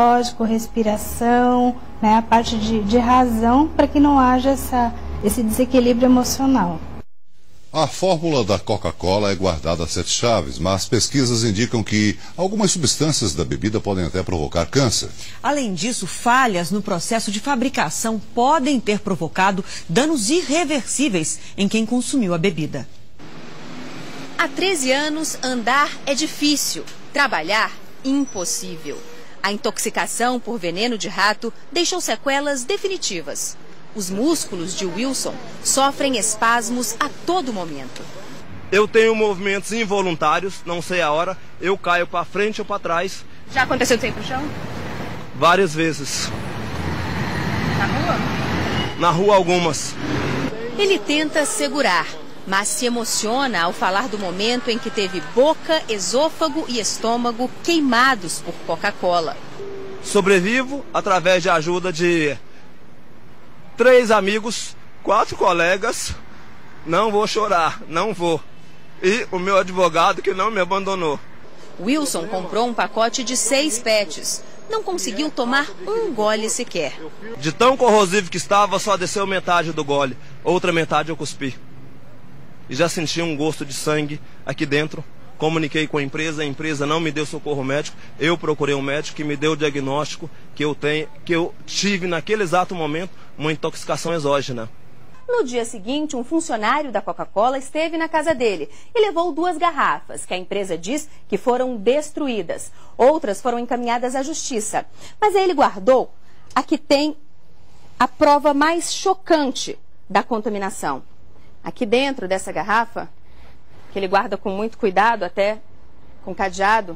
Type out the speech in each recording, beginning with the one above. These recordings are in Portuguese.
fisiológico, respiração, né, a parte de razão, para que não haja esse desequilíbrio emocional. A fórmula da Coca-Cola é guardada a 7 chaves, mas pesquisas indicam que algumas substâncias da bebida podem até provocar câncer. Além disso, falhas no processo de fabricação podem ter provocado danos irreversíveis em quem consumiu a bebida. Há 13 anos, andar é difícil, trabalhar impossível. A intoxicação por veneno de rato deixou sequelas definitivas. Os músculos de Wilson sofrem espasmos a todo momento. Eu tenho movimentos involuntários, não sei a hora, eu caio para frente ou para trás. Já aconteceu de sair pro chão? Várias vezes. Na rua? Na rua, algumas. Ele tenta segurar, mas se emociona ao falar do momento em que teve boca, esôfago e estômago queimados por Coca-Cola. Sobrevivo através de ajuda de 3 amigos, 4 colegas. Não vou chorar, não vou. E o meu advogado que não me abandonou. Wilson comprou um pacote de 6 pets. Não conseguiu tomar um gole sequer. De tão corrosivo que estava, só desceu metade do gole. Outra metade eu cuspi. E já senti um gosto de sangue aqui dentro. Comuniquei com a empresa não me deu socorro médico. Eu procurei um médico que me deu o diagnóstico que eu tive naquele exato momento uma intoxicação exógena. No dia seguinte, um funcionário da Coca-Cola esteve na casa dele e levou 2 garrafas, que a empresa diz que foram destruídas. Outras foram encaminhadas à justiça. Mas ele guardou a que tem a prova mais chocante da contaminação. Aqui dentro dessa garrafa, que ele guarda com muito cuidado, até com cadeado,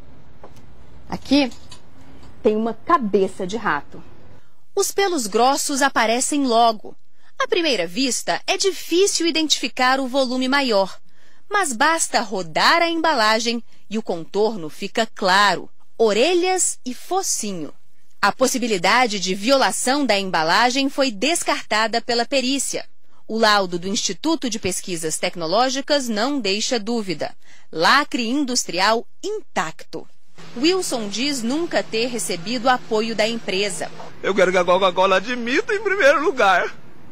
aqui tem uma cabeça de rato. Os pelos grossos aparecem logo. À primeira vista, é difícil identificar o volume maior, mas basta rodar a embalagem e o contorno fica claro. Orelhas e focinho. A possibilidade de violação da embalagem foi descartada pela perícia. O laudo do Instituto de Pesquisas Tecnológicas não deixa dúvida. Lacre industrial intacto. Wilson diz nunca ter recebido apoio da empresa. Eu quero que a Coca-Cola admita em primeiro lugar.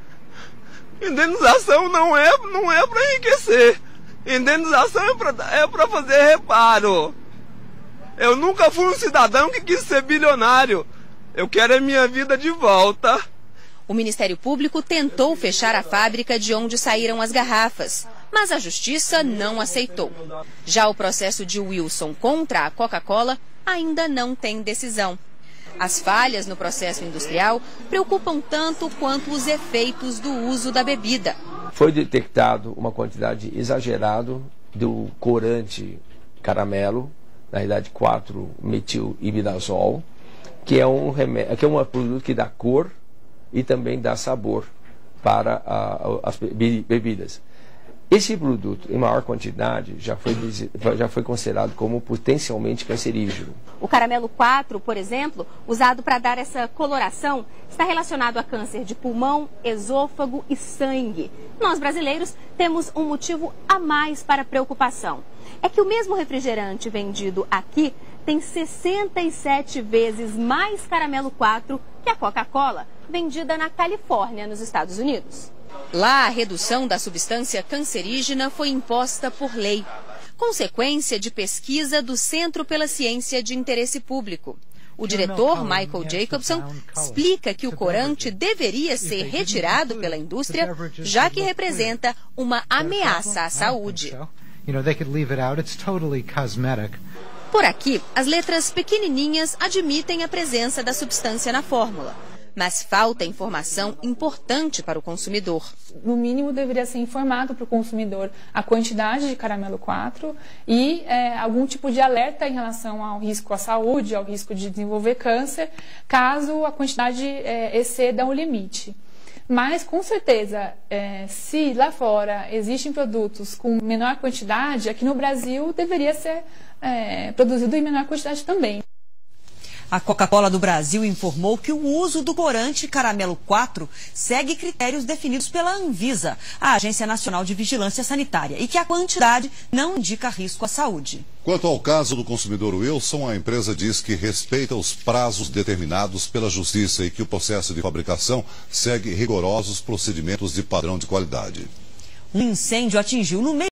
Indenização não é para enriquecer. Indenização é para fazer reparo. Eu nunca fui um cidadão que quis ser bilionário. Eu quero a minha vida de volta. O Ministério Público tentou fechar a fábrica de onde saíram as garrafas, mas a Justiça não aceitou. Já o processo de Wilson contra a Coca-Cola ainda não tem decisão. As falhas no processo industrial preocupam tanto quanto os efeitos do uso da bebida. Foi detectado uma quantidade exagerada do corante caramelo, na realidade 4-metil-imidazol, que é um produto que dá cor e também dá sabor para as bebidas. Esse produto, em maior quantidade, já foi considerado como potencialmente cancerígeno. O caramelo 4, por exemplo, usado para dar essa coloração, está relacionado a câncer de pulmão, esôfago e sangue. Nós, brasileiros, temos um motivo a mais para preocupação. É que o mesmo refrigerante vendido aqui tem 67 vezes mais caramelo 4 que a Coca-Cola, vendida na Califórnia, nos Estados Unidos. Lá, a redução da substância cancerígena foi imposta por lei, consequência de pesquisa do Centro pela Ciência de Interesse Público. O diretor, Michael Jacobson, explica que o corante deveria ser retirado pela indústria, já que representa uma ameaça à saúde. Por aqui, as letras pequenininhas admitem a presença da substância na fórmula. Mas falta informação importante para o consumidor. No mínimo, deveria ser informado para o consumidor a quantidade de caramelo 4 e algum tipo de alerta em relação ao risco à saúde, ao risco de desenvolver câncer, caso a quantidade exceda o limite. Mas, com certeza, se lá fora existem produtos com menor quantidade, aqui no Brasil deveria ser produzido em menor quantidade também. A Coca-Cola do Brasil informou que o uso do corante Caramelo 4 segue critérios definidos pela Anvisa, a Agência Nacional de Vigilância Sanitária, e que a quantidade não indica risco à saúde. Quanto ao caso do consumidor Wilson, a empresa diz que respeita os prazos determinados pela Justiça e que o processo de fabricação segue rigorosos procedimentos de padrão de qualidade. Um incêndio atingiu no meio